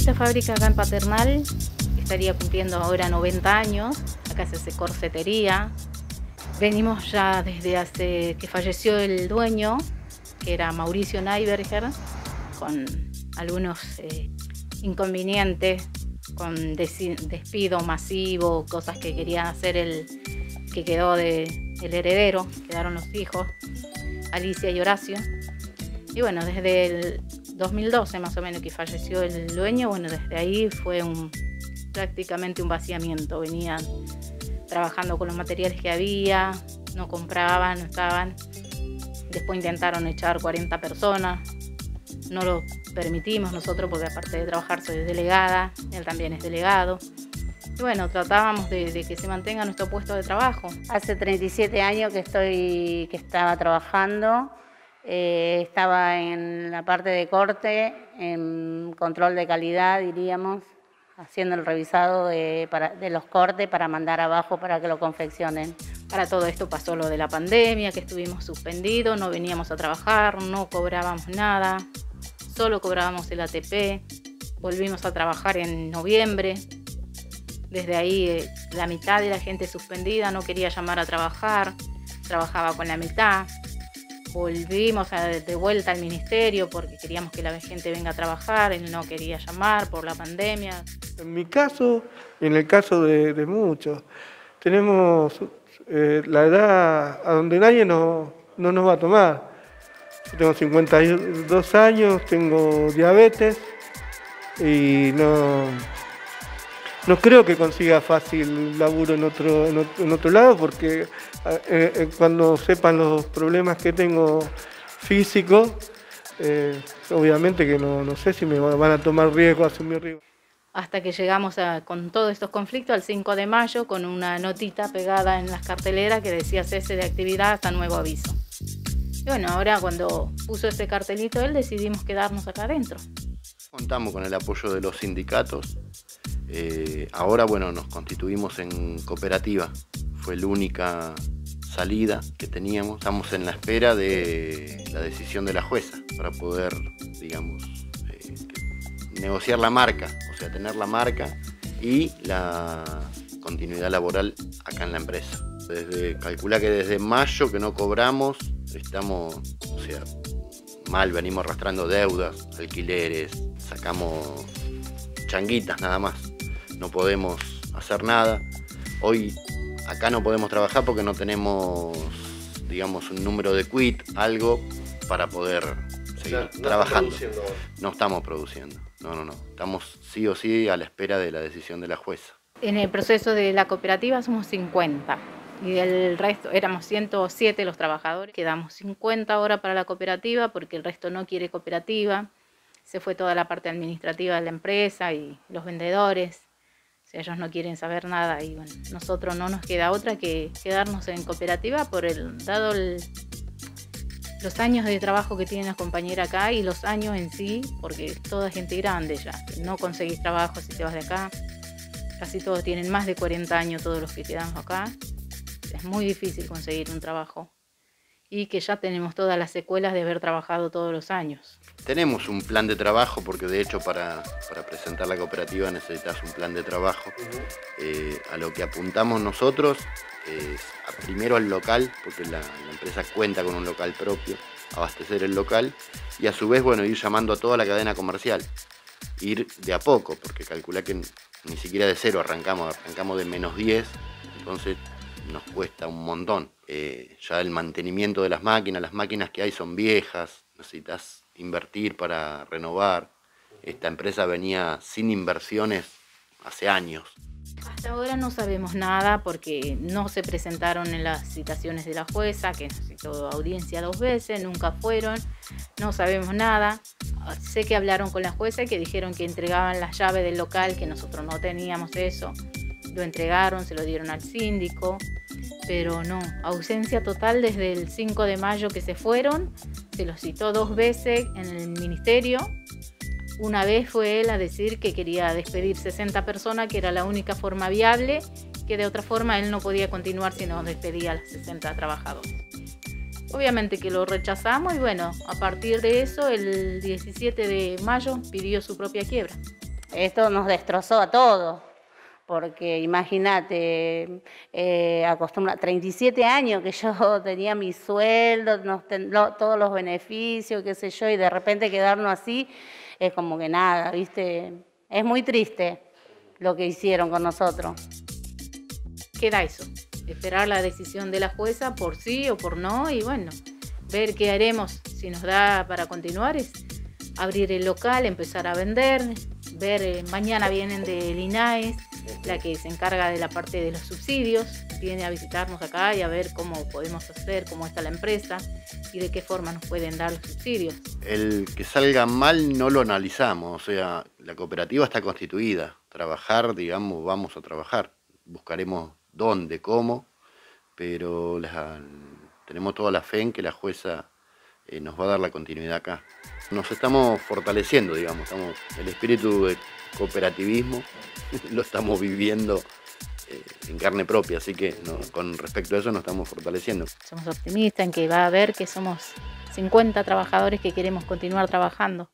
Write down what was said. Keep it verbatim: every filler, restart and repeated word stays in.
esta fábrica acá en Paternal estaría cumpliendo ahora noventa años. Acá se hace corsetería. Venimos ya desde hace que falleció el dueño, que era Mauricio Neiberger, con algunos eh, inconvenientes, con despido masivo, cosas que quería hacer el que quedó de, el heredero, quedaron los hijos, Alicia y Horacio. Y bueno, desde el dos mil doce más o menos que falleció el dueño, bueno, desde ahí fue un, prácticamente un vaciamiento. Venían trabajando con los materiales que había, no compraban, no estaban. Después intentaron echar cuarenta personas, no lo permitimos nosotros porque aparte de trabajar soy delegada, él también es delegado. Y bueno, tratábamos de, de que se mantenga nuestro puesto de trabajo. Hace treinta y siete años que, estoy, que estaba trabajando, eh, estaba en la parte de corte, en control de calidad diríamos, haciendo el revisado de, para, de los cortes para mandar abajo para que lo confeccionen. Para todo esto pasó lo de la pandemia, que estuvimos suspendidos, no veníamos a trabajar, no cobrábamos nada, solo cobrábamos el A T P, volvimos a trabajar en noviembre. Desde ahí eh, la mitad de la gente suspendida no quería llamar a trabajar, trabajaba con la mitad. Volvimos a, de vuelta al ministerio porque queríamos que la gente venga a trabajar, él no quería llamar por la pandemia. En mi caso, y en el caso de, de muchos, tenemos eh, la edad a donde nadie no, no nos va a tomar. Yo tengo cincuenta y dos años, tengo diabetes y no... No creo que consiga fácil laburo en otro, en otro, en otro lado porque eh, eh, cuando sepan los problemas que tengo físicos, eh, obviamente que no, no sé si me van a tomar riesgo, asumir riesgo. Hasta que llegamos a, con todos estos conflictos al cinco de mayo con una notita pegada en las carteleras que decía cese de actividad hasta nuevo aviso. Y bueno, ahora cuando puso ese cartelito él decidimos quedarnos acá adentro. Contamos con el apoyo de los sindicatos. Eh, ahora, bueno, nos constituimos en cooperativa. Fue la única salida que teníamos. Estamos en la espera de la decisión de la jueza para poder, digamos, eh, negociar la marca, o sea, tener la marca y la continuidad laboral acá en la empresa. Desde, calcula que desde mayo que no cobramos, estamos, o sea, mal, venimos arrastrando deudas, alquileres, sacamos changuitas nada más. No podemos hacer nada. Hoy acá no podemos trabajar porque no tenemos, digamos, un número de quit, algo para poder seguir no, no trabajando. No estamos produciendo, no, no, no. Estamos sí o sí a la espera de la decisión de la jueza. En el proceso de la cooperativa somos cincuenta y del resto éramos ciento siete los trabajadores. Quedamos cincuenta ahora para la cooperativa porque el resto no quiere cooperativa. Se fue toda la parte administrativa de la empresa y los vendedores. O sea, ellos no quieren saber nada y bueno, nosotros no nos queda otra que quedarnos en cooperativa por el dado el, los años de trabajo que tiene la compañera acá y los años en sí, porque es toda gente grande ya. No conseguís trabajo si te vas de acá. Casi todos tienen más de cuarenta años, todos los que quedamos acá. Es muy difícil conseguir un trabajo. Y que ya tenemos todas las secuelas de haber trabajado todos los años. Tenemos un plan de trabajo, porque de hecho para, para presentar la cooperativa necesitas un plan de trabajo. Eh, a lo que apuntamos nosotros es a, primero al local, porque la, la empresa cuenta con un local propio, abastecer el local y a su vez, bueno, ir llamando a toda la cadena comercial. Ir de a poco, porque calcula que ni siquiera de cero arrancamos, arrancamos de menos diez, entonces nos cuesta un montón. Eh, ya el mantenimiento de las máquinas, las máquinas que hay son viejas, necesitas invertir para renovar. Esta empresa venía sin inversiones hace años. Hasta ahora no sabemos nada porque no se presentaron en las citaciones de la jueza, que necesitó audiencia dos veces, nunca fueron, no sabemos nada. Sé que hablaron con la jueza y que dijeron que entregaban las llaves del local, que nosotros no teníamos eso. Lo entregaron, se lo dieron al síndico, pero no, ausencia total desde el cinco de mayo que se fueron, se los citó dos veces en el ministerio. Una vez fue él a decir que quería despedir sesenta personas, que era la única forma viable, que de otra forma él no podía continuar si no despedía a los sesenta trabajadores. Obviamente que lo rechazamos y bueno, a partir de eso el diecisiete de mayo pidió su propia quiebra. Esto nos destrozó a todos, porque imagínate, eh, acostumbra, treinta y siete años que yo tenía mi sueldo, nos ten, lo, todos los beneficios, qué sé yo, y de repente quedarnos así, es como que nada, ¿viste? Es muy triste lo que hicieron con nosotros. Queda eso, esperar la decisión de la jueza por sí o por no, y bueno, ver qué haremos, si nos da para continuar, es abrir el local, empezar a vender, ver, eh, mañana vienen del INAES, la que se encarga de la parte de los subsidios, viene a visitarnos acá y a ver cómo podemos hacer, cómo está la empresa y de qué forma nos pueden dar los subsidios. El que salga mal no lo analizamos, o sea, la cooperativa está constituida, trabajar, digamos, vamos a trabajar, buscaremos dónde, cómo, pero la, tenemos toda la fe en que la jueza eh, nos va a dar la continuidad acá. Nos estamos fortaleciendo, digamos, estamos, el espíritu de cooperativismo lo estamos viviendo eh, en carne propia, así que no, con respecto a eso nos estamos fortaleciendo. Somos optimistas en que va a haber que somos cincuenta trabajadores que queremos continuar trabajando.